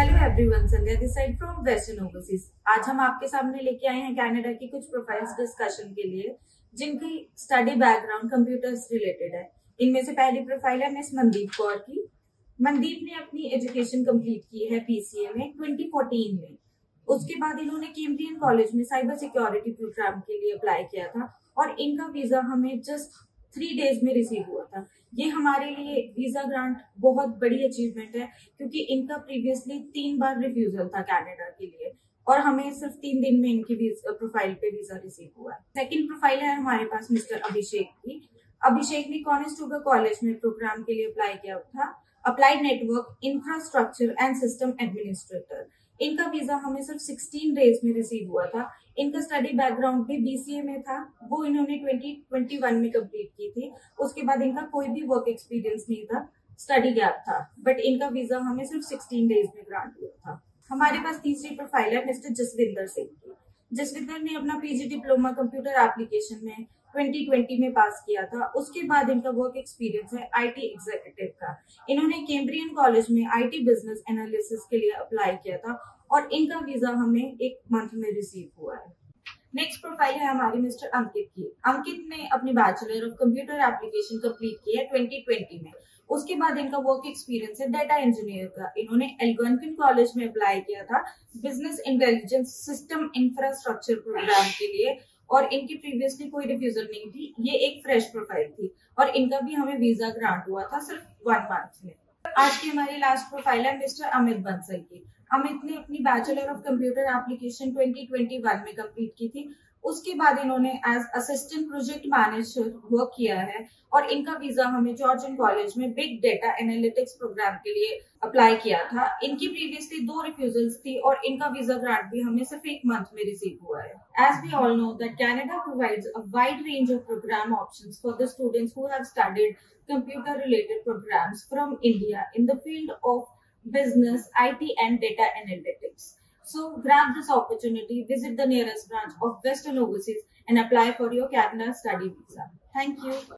Hello everyone, Sandhya this side from western overseas. आज हम आपके सामने लेके आए हैं कनाडा की कुछ प्रोफाइल्स डिस्कशन के लिए जिनकी स्टडी बैकग्राउंड कंप्यूटर्स रिलेटेड है। इनमें से पहली प्रोफाइल है मिस मनदीप कौर की। मनदीप ने अपनी एजुकेशन कंप्लीट की है PCA में 2014 में। उसके बाद इन्होंने कैम्ब्रियन कॉलेज में साइबर सिक्योरिटी प्रोग्राम के लिए अप्लाई किया था और इनका वीजा हमें जस्ट 3 डेज में रिसीव हुआ था। ये हमारे लिए वीजा ग्रांट बहुत बड़ी अचीवमेंट है क्योंकि इनका प्रीवियसली 3 बार रिफ्यूजल था कनाडा के लिए और हमें सिर्फ 3 दिन में इनकी प्रोफाइल पे वीजा रिसीव हुआ है। सेकंड प्रोफाइल है हमारे पास मिस्टर अभिषेक की। अभिषेक ने कॉनेस्टेबल कॉलेज में प्रोग्राम के लिए अप्लाई किया था, applied network infrastructure and system administrator. इनका वीजा हमें सिर्फ 16 डेज में रिसीव हुआ था। इनका स्टडी बैकग्राउंड भी BCA में था, वो इन्होंने 2021 में कंप्लीट की थी। उसके बाद इनका कोई भी वर्क एक्सपीरियंस नहीं था, स्टडी गैप था, बट इनका वीजा हमें सिर्फ 16 डेज में ग्रांट हुआ था। हमारे पास तीसरी प्रोफाइल है मिस्टर जसविंदर सिंह की। जसविंदर ने अपना PG डिप्लोमा कंप्यूटर एप्लीकेशन में 2020 में पास किया था। उसके बाद इनका वर्क एक्सपीरियंस है IT एग्जीक्यूटिव का। इन्होंने कैम्ब्रियन कॉलेज में IT बिजनेस एनालिसिस के लिए अप्लाई किया था और इनका वीजा हमें 1 मंथ में रिसीव हुआ है। नेक्स्ट प्रोफाइल है हमारी मिस्टर अंकित की। अंकित ने अपनी bachelor of computer application complete की है 2020 में। उसके बाद इनका वर्क एक्सपीरियंस है डाटा इंजीनियर का। इन्होंने एल्गोनक्विन कॉलेज में अप्लाई किया था business intelligence system infrastructure program के लिए और इनकी प्रीवियसली कोई रिफ्यूजल नहीं थी। ये एक फ्रेश प्रोफाइल थी और इनका भी हमें वीजा ग्रांट हुआ था सिर्फ 1 मंथ में। आज की हमारी लास्ट प्रोफाइल है मिस्टर अमित बंसल की। अमित ने अपनी बैचलर ऑफ कंप्यूटर एप्लीकेशन 2021 में कंप्लीट की थी। उसके बाद इन्होंने as assistant project manager work किया है और इनका वीजा हमें जॉर्जियन कॉलेज में बिग डेटा एनालिटिक्स प्रोग्राम के लिए अप्लाई किया था। इनकी प्रीवियसली 2 रिफ्यूजल्स थी और इनका वीजा ग्रांट भी हमें सिर्फ 1 मंथ में रिसीव हुआ है। As we all know that Canada provides a wide range of program options for the students who have studied computer related programs from India in the field of business, IT and data analytics. So grab this opportunity, visit the nearest branch of Western Overseas and apply for your Canada study visa. Thank you.